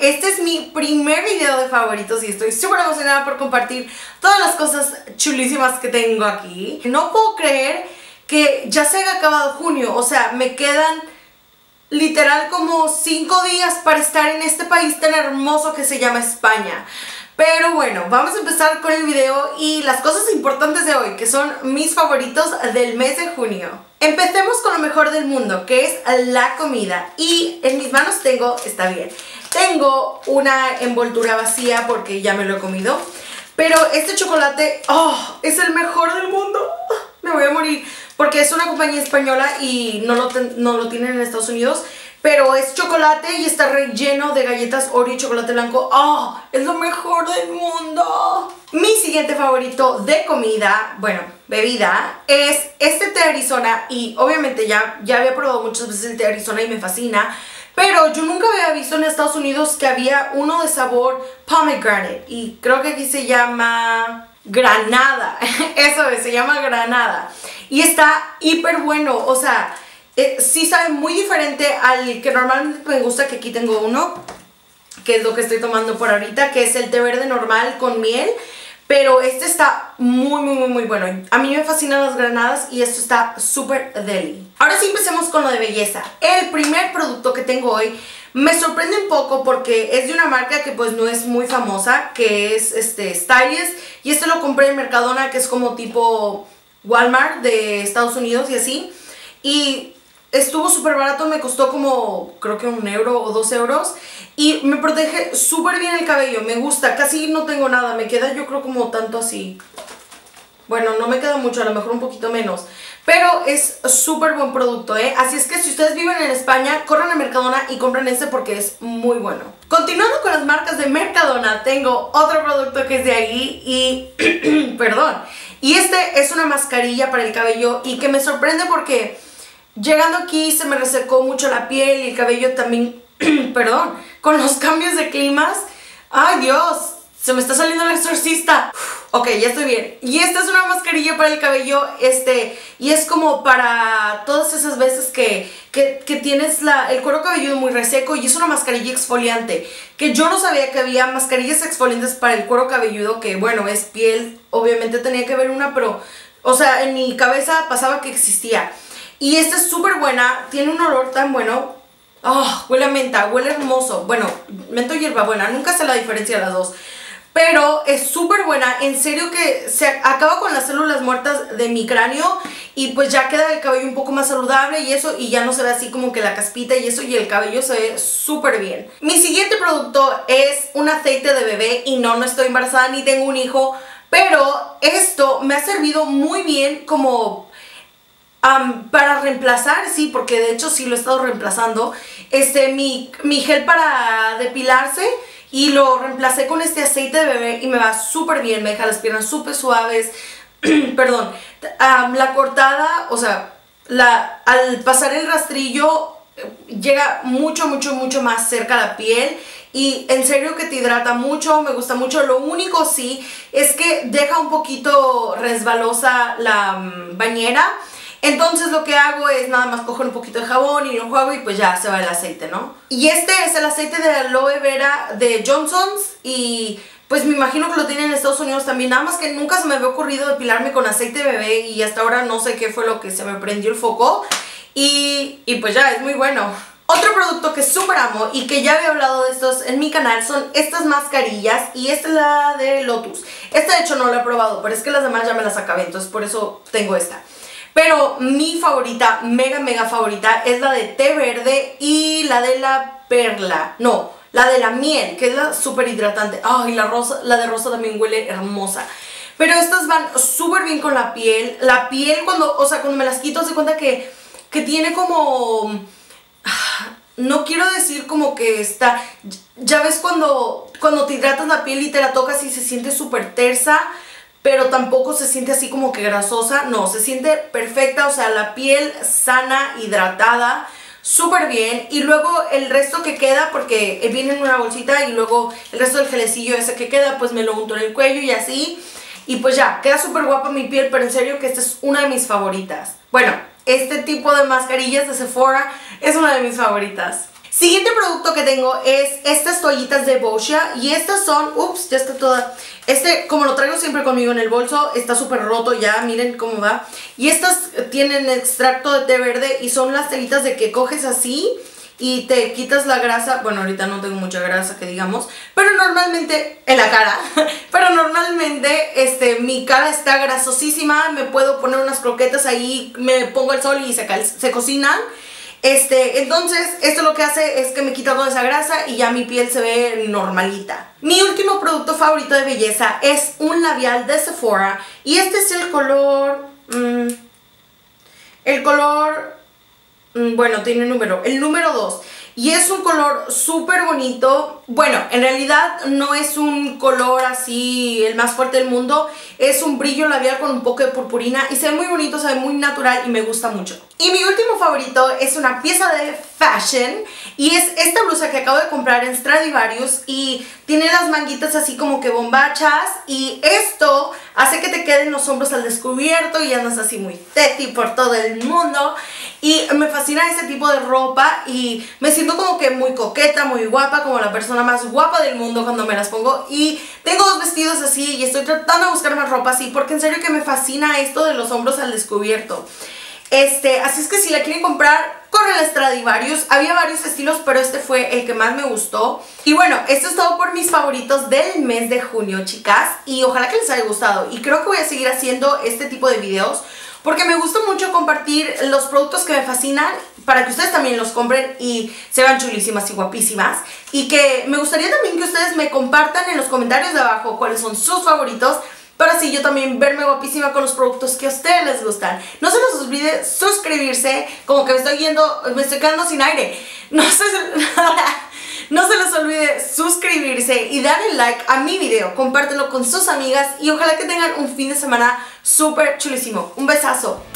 este es mi primer video de favoritos y estoy súper emocionada por compartir todas las cosas chulísimas que tengo aquí. No puedo creer que ya se haya acabado junio, o sea, me quedan literal como 5 días para estar en este país tan hermoso que se llama España. Pero bueno, vamos a empezar con el video y las cosas importantes de hoy, que son mis favoritos del mes de junio. Empecemos con lo mejor del mundo, que es la comida. Y en mis manos tengo, está bien, tengo una envoltura vacía porque ya me lo he comido. Pero este chocolate, es el mejor del mundo. Me voy a morir, porque es una compañía española y no lo tienen en Estados Unidos. Pero es chocolate y está relleno de galletas Oreo y chocolate blanco. Es lo mejor del mundo. Mi siguiente favorito de comida, bueno, bebida, es este té Arizona. Y obviamente ya había probado muchas veces el té Arizona y me fascina. Pero yo nunca había visto en Estados Unidos que había uno de sabor pomegranate. Y creo que aquí se llama granada. Eso es, se llama granada. Y está hiper bueno, o sea, sí sabe muy diferente al que normalmente me gusta, que aquí tengo uno, que es lo que estoy tomando por ahorita, que es el té verde normal con miel. Pero este está muy bueno. A mí me fascinan las granadas y esto está súper deli. Ahora sí, empecemos con lo de belleza. El primer producto que tengo hoy me sorprende un poco porque es de una marca que pues no es muy famosa, que es Stylist. Y este lo compré en Mercadona, que es como tipo Walmart de Estados Unidos y así. Y estuvo súper barato, me costó como creo que 1 euro o 2 euros. Y me protege súper bien el cabello, me gusta, casi no tengo nada, me queda yo creo como tanto así. Bueno, no me queda mucho, a lo mejor un poquito menos. Pero es súper buen producto, ¿eh? Así es que si ustedes viven en España, corran a Mercadona y compren este porque es muy bueno. Continuando con las marcas de Mercadona, tengo otro producto que es de ahí y... perdón. Y este es una mascarilla para el cabello y que me sorprende porque llegando aquí se me resecó mucho la piel y el cabello también... perdón, con los cambios de climas. ¡Ay, Dios! Se me está saliendo el exorcista. Ok, ya estoy bien. Y esta es una mascarilla para el cabello, y es como para todas esas veces que tienes el cuero cabelludo muy reseco, y es una mascarilla exfoliante, que yo no sabía que había mascarillas exfoliantes para el cuero cabelludo, que bueno, es piel, obviamente tenía que haber una, pero, o sea, en mi cabeza pasaba que existía. Y esta es súper buena, tiene un olor tan bueno. Huele a menta, huele hermoso. Bueno, menta y hierbabuena, nunca sé la diferencia de las dos. Pero es súper buena, en serio que se acaba con las células muertas de mi cráneo. Y pues ya queda el cabello un poco más saludable y eso. Y ya no se ve así como que la caspita y eso. Y el cabello se ve súper bien. Mi siguiente producto es un aceite de bebé. Y no estoy embarazada ni tengo un hijo. Pero esto me ha servido muy bien como... para reemplazar, sí, porque de hecho sí lo he estado reemplazando, mi gel para depilarse, y lo reemplacé con este aceite de bebé y me va súper bien, me deja las piernas súper suaves. Perdón, la cortada, o sea, al pasar el rastrillo llega mucho más cerca a la piel. Y en serio que te hidrata mucho, me gusta mucho. Lo único sí es que deja un poquito resbalosa la bañera. Entonces lo que hago es nada más coger un poquito de jabón y lo enjuago y pues ya se va el aceite, ¿no? Y este es el aceite de aloe vera de Johnson's y pues me imagino que lo tienen en Estados Unidos también. Nada más que nunca se me había ocurrido depilarme con aceite de bebé y hasta ahora no sé qué fue lo que se me prendió el foco. Y pues ya, es muy bueno. Otro producto que súper amo y que ya había hablado de estos en mi canal son estas mascarillas, y esta es la de Lotus. Esta de hecho no la he probado, pero es que las demás ya me las acabé, entonces por eso tengo esta. Pero mi favorita, mega favorita, es la de té verde y la de la perla. No, la de la miel, que es la súper hidratante. Y la de rosa también huele hermosa. Pero estas van súper bien con la piel. La piel cuando me las quito, se cuenta que tiene como... No quiero decir como que está... Ya ves cuando te hidratas la piel y te la tocas y se siente súper tersa, pero tampoco se siente así como que grasosa. No, se siente perfecta, o sea, la piel sana, hidratada, súper bien. Y luego el resto que queda, porque viene en una bolsita, y luego el resto del gelecillo ese que queda, pues me lo unto en el cuello y así. Y pues ya, queda súper guapa mi piel, pero en serio que esta es una de mis favoritas. Bueno, este tipo de mascarillas de Sephora es una de mis favoritas. Siguiente producto que tengo es estas toallitas de Boscia. Y estas son, ups, ya está toda. Como lo traigo siempre conmigo en el bolso, está súper roto ya, miren cómo va. Y estas tienen extracto de té verde y son las telitas de que coges así y te quitas la grasa. Bueno, ahorita no tengo mucha grasa que digamos, pero normalmente en la cara, pero normalmente mi cara está grasosísima. Me puedo poner unas croquetas ahí, me pongo al sol y se cocinan. Entonces esto lo que hace es que me quita toda esa grasa y ya mi piel se ve normalita. Mi último producto favorito de belleza es un labial de Sephora y este es el color, bueno, tiene número, el número 2. Y es un color súper bonito. Bueno, en realidad no es un color así el más fuerte del mundo. Es un brillo labial con un poco de purpurina y se ve muy bonito, se ve muy natural y me gusta mucho. Y mi último favorito es una pieza de fashion y es esta blusa que acabo de comprar en Stradivarius y tiene las manguitas así como que bombachas y esto hace que te queden los hombros al descubierto y andas así muy sexy por todo el mundo. Y me fascina este tipo de ropa y me siento como que muy coqueta, muy guapa, como la persona más guapa del mundo cuando me las pongo. Y tengo dos vestidos así y estoy tratando de buscar más ropa así porque en serio que me fascina esto de los hombros al descubierto. Así es que si la quieren comprar, corren a Stradivarius. Había varios estilos, pero este fue el que más me gustó. Y bueno, esto es todo por mis favoritos del mes de junio, chicas. Y ojalá que les haya gustado. Y creo que voy a seguir haciendo este tipo de videos porque me gusta mucho compartir los productos que me fascinan para que ustedes también los compren y se vean chulísimas y guapísimas. Y que me gustaría también que ustedes me compartan en los comentarios de abajo cuáles son sus favoritos, para así yo también verme guapísima con los productos que a ustedes les gustan. No se les olvide suscribirse, como que me estoy quedando sin aire. No se les olvide suscribirse y darle like a mi video, compártelo con sus amigas y ojalá que tengan un fin de semana súper chulísimo. Un besazo.